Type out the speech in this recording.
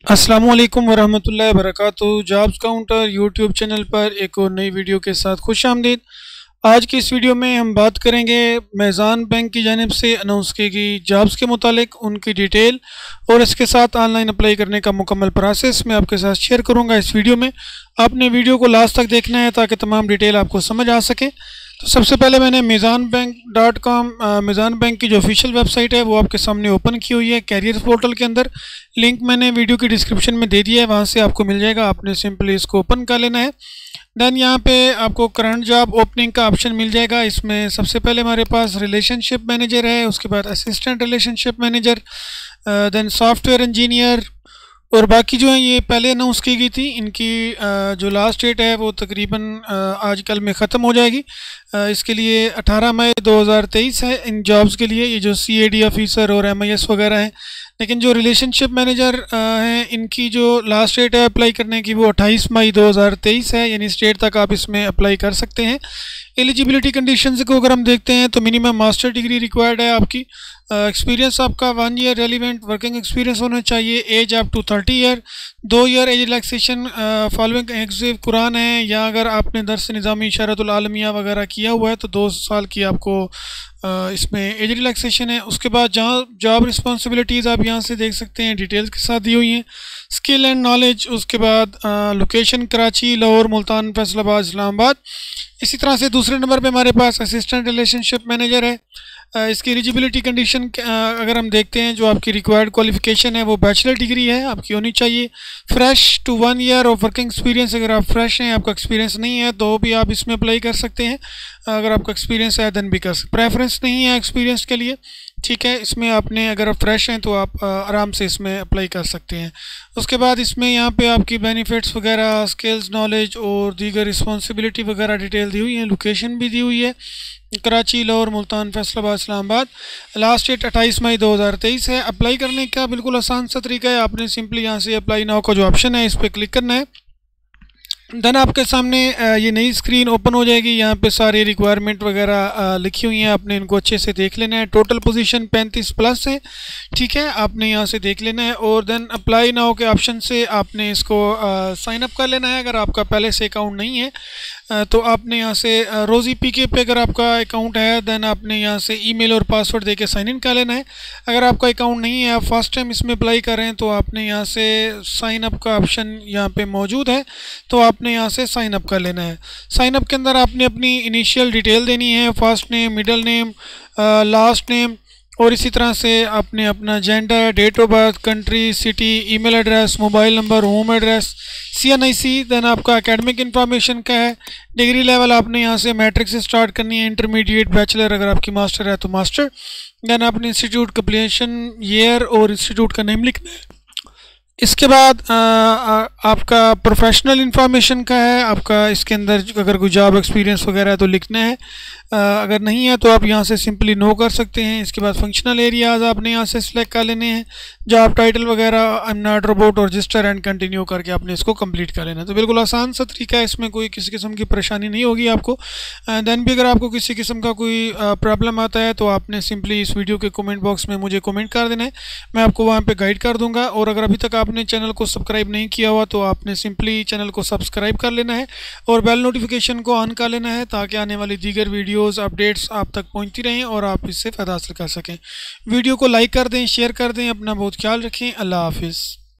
अस्सलामु अलैकुम वरहमतुल्लाहि वबरकातुहू। जॉब्स काउंटर यूट्यूब चैनल पर एक और नई वीडियो के साथ खुश आमदीद। आज की इस वीडियो में हम बात करेंगे मेज़ान बैंक की जानिब से अनाउंस की गई जॉब्स के मुतालिक, उनकी डिटेल और इसके साथ ऑनलाइन अप्लाई करने का मुकम्मल प्रोसेस मैं आपके साथ शेयर करूंगा इस वीडियो में। आपने वीडियो को लास्ट तक देखना है ताकि तमाम डिटेल आपको समझ आ सके। तो सबसे पहले मैंने meezanbank.com मेज़ान बैंक की जो ऑफिशियल वेबसाइट है वो आपके सामने ओपन की हुई है कैरियर पोर्टल के अंदर। लिंक मैंने वीडियो की डिस्क्रिप्शन में दे दिया है, वहाँ से आपको मिल जाएगा। आपने सिंपली इसको ओपन कर लेना है। देन यहाँ पे आपको करंट जॉब ओपनिंग का ऑप्शन मिल जाएगा। इसमें सबसे पहले हमारे पास रिलेशनशिप मैनेजर है, उसके बाद assistant relationship manager, then software engineer और बाकी जो है ये पहले अनाउंस की गई थी। इनकी जो लास्ट डेट है वो तकरीबन आजकल में ख़त्म हो जाएगी। इसके लिए 18 मई 2023 है इन जॉब्स के लिए, ये जो CAD ऑफिसर और MIS वगैरह हैं। लेकिन जो रिलेशनशिप मैनेजर हैं इनकी जो लास्ट डेट है अप्लाई करने की वो 28 मई 2023 है, यानी इस डेट तक आप इसमें अप्लाई कर सकते हैं। एलिजिबिलिटी कंडीशंस को अगर हम देखते हैं तो मिनिमम मास्टर डिग्री रिक्वायर्ड है आपकी। एक्सपीरियंस आपका 1 ईयर रेलिवेंट वर्किंग एक्सपीरियंस होना चाहिए। Age up to 30 year, 2 year age relaxation following एग्जिव कुरान है, या अगर आपने दर्स निज़ामी इशारतुल आलमिया वगैरह किया हुआ है तो 2 साल की आपको इसमें एज रिलैक्सेशन है। उसके बाद जहाँ जॉब रिस्पॉन्सिबिलिटीज़ आप यहाँ से देख सकते हैं डिटेल्स के साथ दी हुई हैं। स्किल एंड नॉलेज, उसके बाद लोकेशन कराची, लाहौर, मुल्तान, फैसलाबाद, इस्लामाबाद। इसी तरह से दूसरे नंबर पे हमारे पास असिस्टेंट रिलेशनशिप मैनेजर है। इसकी एलिजिबिलिटी कंडीशन अगर हम देखते हैं, जो आपकी रिक्वायर्ड क्वालिफिकेशन है वो बैचलर डिग्री है आपकी होनी चाहिए। Fresh to 1 year of working experience, अगर आप फ्रेश हैं, आपका एक्सपीरियंस नहीं है तो भी आप इसमें अप्लाई कर सकते हैं। अगर आपका एक्सपीरियंस है देन भी कर सकते। प्रेफरेंस नहीं है एक्सपीरियंस के लिए, ठीक है। इसमें आपने अगर आप फ्रेश हैं तो आप आराम से इसमें अप्लाई कर सकते हैं। उसके बाद इसमें यहाँ पे आपकी बेनिफिट्स वगैरह, स्किल्स, नॉलेज और दीगर रिस्पॉन्सिबिलिटी वगैरह डिटेल दी हुई है। लोकेशन भी दी हुई है, कराची, लाहौर, मुल्तान, फैसलाबाद, इस्लामाबाद। लास्ट डेट 28 मई 2023 है। अप्लाई करने का बिल्कुल आसान सा तरीका है, आपने सिंपली यहाँ से अप्लाई नाउ का जो ऑप्शन है इस पर क्लिक करना है। देन आपके सामने ये नई स्क्रीन ओपन हो जाएगी। यहाँ पे सारी रिक्वायरमेंट वगैरह लिखी हुई हैं, आपने इनको अच्छे से देख लेना है। टोटल पोजीशन 35 प्लस है, ठीक है, आपने यहाँ से देख लेना है। और देन अप्लाई नाउ के ऑप्शन से आपने इसको साइन अप कर लेना है। अगर आपका पहले से अकाउंट नहीं है तो आपने यहाँ से रोज़ी PK पे अगर आपका अकाउंट है देन आपने यहाँ से ईमेल और पासवर्ड देके साइन इन कर लेना है। अगर आपका अकाउंट नहीं है, आप फर्स्ट टाइम इसमें अप्लाई कर रहे हैं, तो आपने यहाँ से साइन अप का ऑप्शन यहाँ पे मौजूद है, तो आपने यहाँ से साइन अप कर लेना है। साइन अप के अंदर आपने अपनी इनिशियल डिटेल देनी है, first name, middle name, last name, और इसी तरह से आपने अपना gender, date of birth, country, city, email address, mobile number, home address, CNIC। Then आपका एकेडमिक इन्फॉर्मेशन का है। डिग्री लेवल आपने यहाँ से मैट्रिक से स्टार्ट करनी है, इंटरमीडिएट, बैचलर, अगर आपकी मास्टर है तो मास्टर। देन आपने इंस्टीट्यूट कंप्लीशन ईयर और इंस्टीट्यूट का नेम लिखना है। इसके बाद आपका प्रोफेशनल इन्फॉर्मेशन का है, आपका इसके अंदर अगर कोई जॉब एक्सपीरियंस वगैरह है तो लिखना है। अगर नहीं है तो आप यहाँ से सिंपली नो कर सकते हैं। इसके बाद फंक्शनल एरियाज़ आपने यहाँ से सिलेक्ट कर लेने हैं। जॉब टाइटल वगैरह आई एम नॉट रोबोट और रजिस्टर एंड कंटिन्यू करके आपने इसको कंप्लीट कर लेना है। तो बिल्कुल आसान सा तरीका है, इसमें कोई किसी किस्म की परेशानी नहीं होगी आपको। देन भी अगर आपको किसी किस्म का कोई प्रॉब्लम आता है तो आपने सिंपली इस वीडियो के कमेंट बॉक्स में मुझे कमेंट कर देना है, मैं आपको वहाँ पर गाइड कर दूँगा। और अगर अभी तक आपने चैनल को सब्सक्राइब नहीं किया हुआ तो आपने सिंपली चैनल को सब्सक्राइब कर लेना है और बेल नोटिफिकेशन को ऑन कर लेना है, ताकि आने वाली दीगर वीडियोज़, अपडेट्स आप तक पहुंचती रहें और आप इससे फ़ायदा हासिल कर सकें। वीडियो को लाइक कर दें, शेयर कर दें। अपना बहुत ख्याल रखें। अल्लाह हाफिज़।